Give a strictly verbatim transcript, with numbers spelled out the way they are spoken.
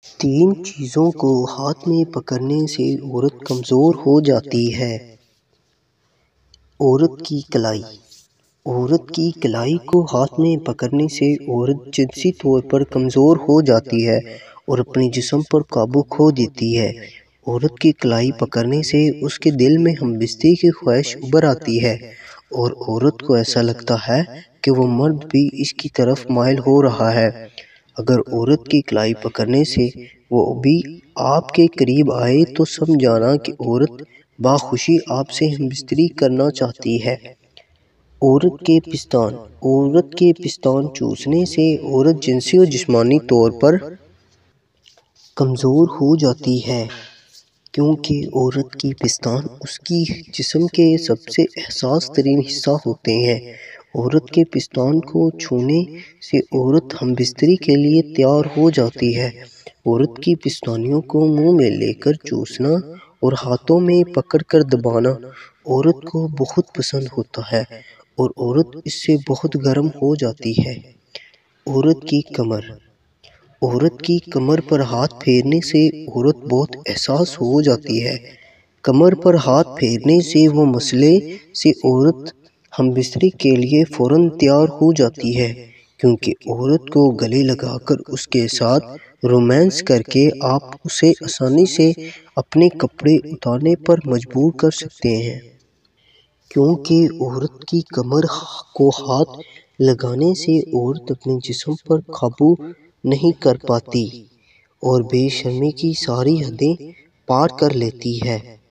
تین چیزوں کو ہاتھ میں پکڑنے سے عورت کمزور ہو جاتی ہے۔ عورت کی کلائی۔ عورت کی کلائی کو ہاتھ میں پکڑنے سے عورت جنسی طور پر کمزور ہو جاتی ہے اور اپنے جسم پر قابو کھو دیتی ہے۔ عورت کی کلائی پکڑنے سے اس کے دل میں ہم بستری کی خواہش ابھر آتی ہے اور عورت کو ایسا لگتا ہے کہ وہ مرد بھی اس کی طرف مائل ہو رہا ہے۔ اگر عورت کی کلائی پکڑنے سے وہ بھی آپ کے قریب آئے تو سمجھنا کہ عورت بخوشی آپ سے ہم بستری کرنا چاہتی ہے۔ عورت کے پستان۔ عورت کے پستان چوسنے سے عورت جنسی اور جسمانی طور پر کمزور ہو جاتی ہے، کیونکہ عورت کے پستان اس کی جسم کے سب سے حساس ترین حصہ ہوتے ہیں۔ عورت کے پستان کو چھونے سے عورت ہم بستری کے لیے تیار ہو جاتی ہے۔ عورت کی پستانوں کو منہ میں لے کر چوسنا اور ہاتھوں میں پکڑ کر دبانا عورت کو بہت پسند ہوتا ہے اور عورت اس سے بہت گرم ہو جاتی ہے۔ عورت کی کمر۔ عورت کی کمر پر ہاتھ پھیرنے سے عورت بہت حساس ہو جاتی ہے۔ کمر پر ہاتھ پھیرنے سے وہ مسئلے سے عورت ہم بستری کے لیے فوراً تیار ہو جاتی ہے، کیونکہ عورت کو گلے لگا کر اس کے ساتھ رومانس کر کے آپ اسے آسانی سے اپنے کپڑے اتارنے پر مجبور کر سکتے ہیں۔ کیونکہ عورت کی کمر کو ہاتھ لگانے سے عورت اپنے جسم پر قابو نہیں کر پاتی اور بے شرمی کی ساری حدیں پار کر لیتی ہے۔